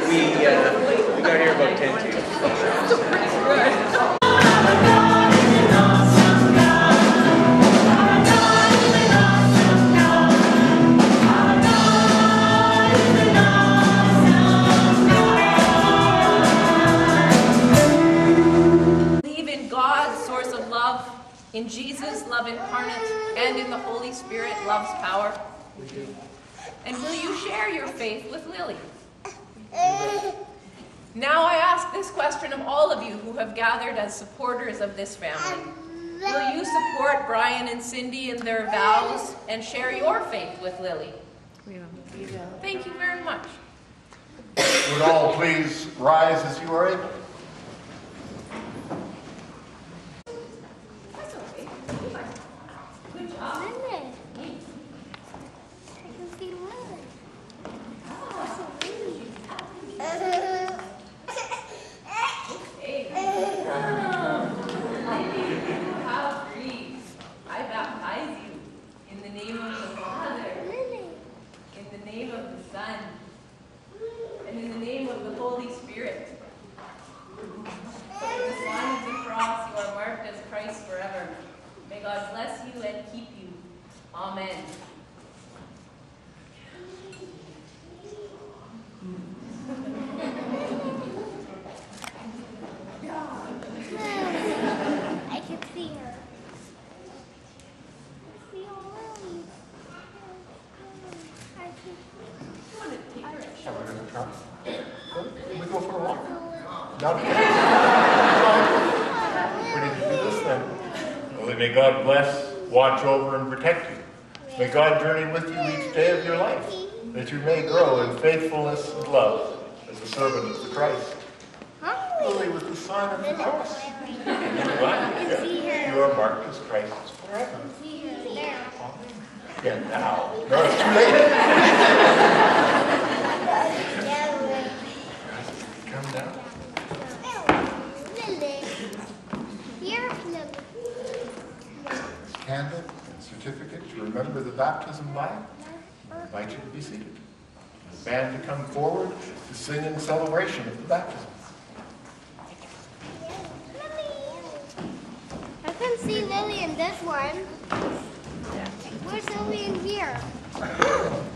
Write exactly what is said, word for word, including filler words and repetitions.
We, uh, we got here about ten to. Believe in God, source of love, in Jesus, love incarnate, and in the Holy Spirit, love's power. We do. And will you share your faith with Lily? Now I ask this question of all of you who have gathered as supporters of this family. Will you support Brian and Cindy in their vows and share your faith with Lily? We will. Thank you very much. Would all please rise as you are able. Good job. I baptize you in the name of the Father, in the name of the Son, and in the name of the Holy Spirit. With the sign of the cross, you are marked as Christ forever. May God bless you and keep you. Amen. I can see her. Shall we go try? Can we go for a walk? No? We need to do this then. Well, may God bless, watch over, and protect you. May God journey with you each day of your life, that you may grow in faithfulness and love as a servant of the Christ. Lily with the sign of the cross. You are marked as Christ's forever. Yeah, now. No, it's too late. Come down. Candle and certificate to remember the baptism by. I invite you to be seated. The band to come forward to sing in celebration of the baptism. I can see Lily in this one. Where's Lily in here?